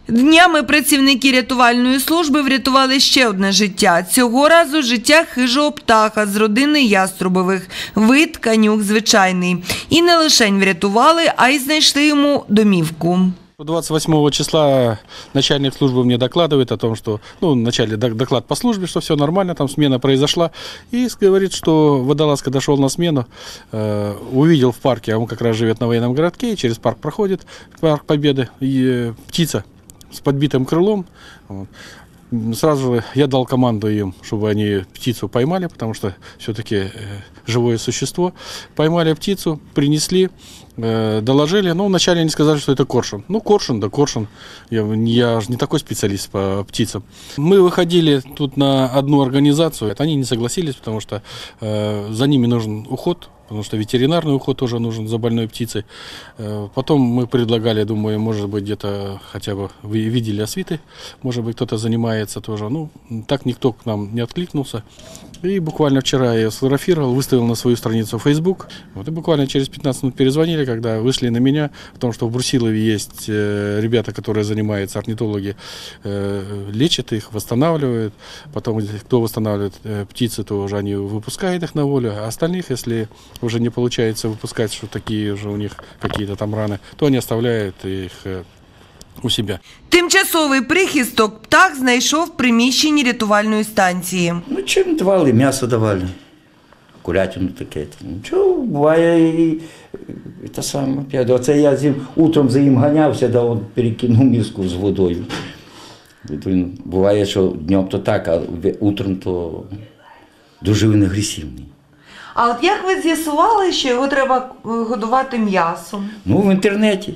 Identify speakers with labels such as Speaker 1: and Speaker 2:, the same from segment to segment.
Speaker 1: Днями працівники рятувальної служби врятували ще одне життя. Цього разу життя хижого птаха з родини яструбових. Вид канюк звичайний. І не лишень врятували, а й знайшли йому домівку.
Speaker 2: 28 числа начальник службы мне докладывает о том, что, вначале доклад по службе, что все нормально, там смена произошла. И говорит, что водолаз, когда шел на смену, увидел в парке, а он как раз живет на военном городке, и через парк проходит, парк Победы, и птица с подбитым крылом. Сразу же я дал команду им, чтобы они птицу поймали, потому что все-таки живое существо. Поймали птицу, принесли, доложили. Вначале они сказали, что это коршун. Коршун, да коршун. Я же не такой специалист по птицам. Мы выходили тут на одну организацию. Они не согласились, потому что за ними нужен уход. Потому что ветеринарный уход тоже нужен за больной птицей. Потом мы предлагали, думаю, может быть, где-то хотя бы вы видели освиты, может быть, кто-то занимается тоже. Так никто к нам не откликнулся. И буквально вчера я сфотографировал, выставил на свою страницу в Facebook. И буквально через 15 минут перезвонили, когда вышли на меня, о том, что в Брусилове есть ребята, которые занимаются, орнитологи, лечат их, восстанавливают. Потом, кто восстанавливает птицы, то уже они выпускают их на волю. А остальных, если уже не получается выпускать, что такие уже у них какие-то там раны, то они оставляют их у себе.
Speaker 1: Тимчасовий прихисток птах знайшов в приміщенні рятувальної станції.
Speaker 3: Чим давали? М'ясо давали, курятину таке. Нічого, буває і те саме. Оце я утром за ним ганявся, да он перекинув миску з водою. Буває, що днем то так, а утром то дуже він агресивний.
Speaker 1: А от як ви з'ясували, що його треба годувати м'ясом?
Speaker 3: В інтернеті.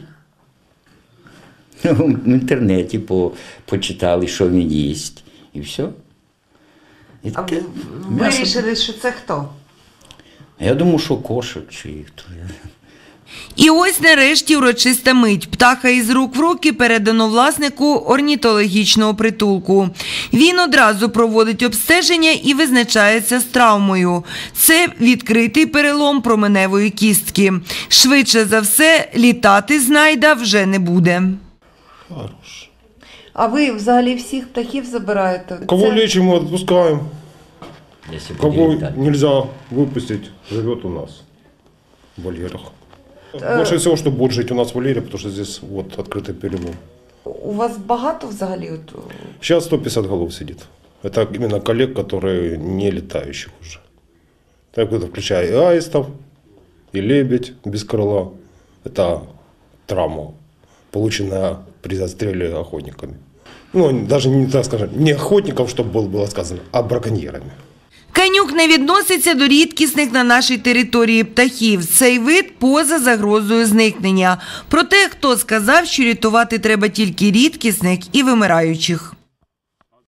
Speaker 3: В інтернеті почитали, що він їсть, і все. І
Speaker 1: а ви вирішили, що це хто?
Speaker 3: Я думаю, що кошик чи хто.
Speaker 1: І ось нарешті урочиста мить. Птаха із рук в руки передано власнику орнітологічного притулку. Він одразу проводить обстеження і визначається з травмою. Це відкритий перелом променевої кістки. Швидше за все, літати знайда вже не буде.
Speaker 4: Хорош.
Speaker 1: А ви взагалі всіх птахів забираєте?
Speaker 4: Кого лечим, мы отпускаем. Кого нельзя выпустить, живет у нас в вольерах. Больше всего, что будет жить у нас в вольере, потому что здесь вот открытый перелом.
Speaker 1: У вас багато взагалі?
Speaker 4: Сейчас 150 голов сидит. Это именно коллег, которые не летающих уже. Так вот, включая и аистов, и лебедь без крыла. Это травма, полученная при застреле охотниками. Даже не так скажем, не охотников, чтобы было сказано, а браконьерами.
Speaker 1: Канюк не відноситься до рідкісних на нашій території птахів. Цей вид поза загрозою зникнення. Проте, хто сказав, що рятувати треба тільки рідкісних і вимираючих?